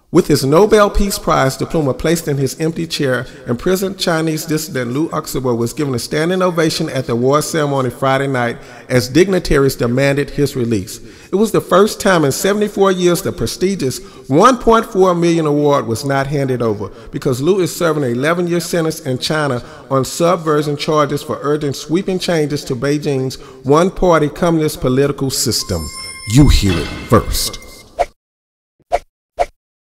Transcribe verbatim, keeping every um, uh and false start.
With his Nobel Peace Prize diploma placed in his empty chair, imprisoned Chinese dissident Liu Xiaobo was given a standing ovation at the award ceremony Friday night as dignitaries demanded his release. It was the first time in seventy-four years the prestigious one point four million dollars award was not handed over, because Liu is serving an eleven-year sentence in China on subversion charges for urging sweeping changes to Beijing's one-party communist political system. You hear it first.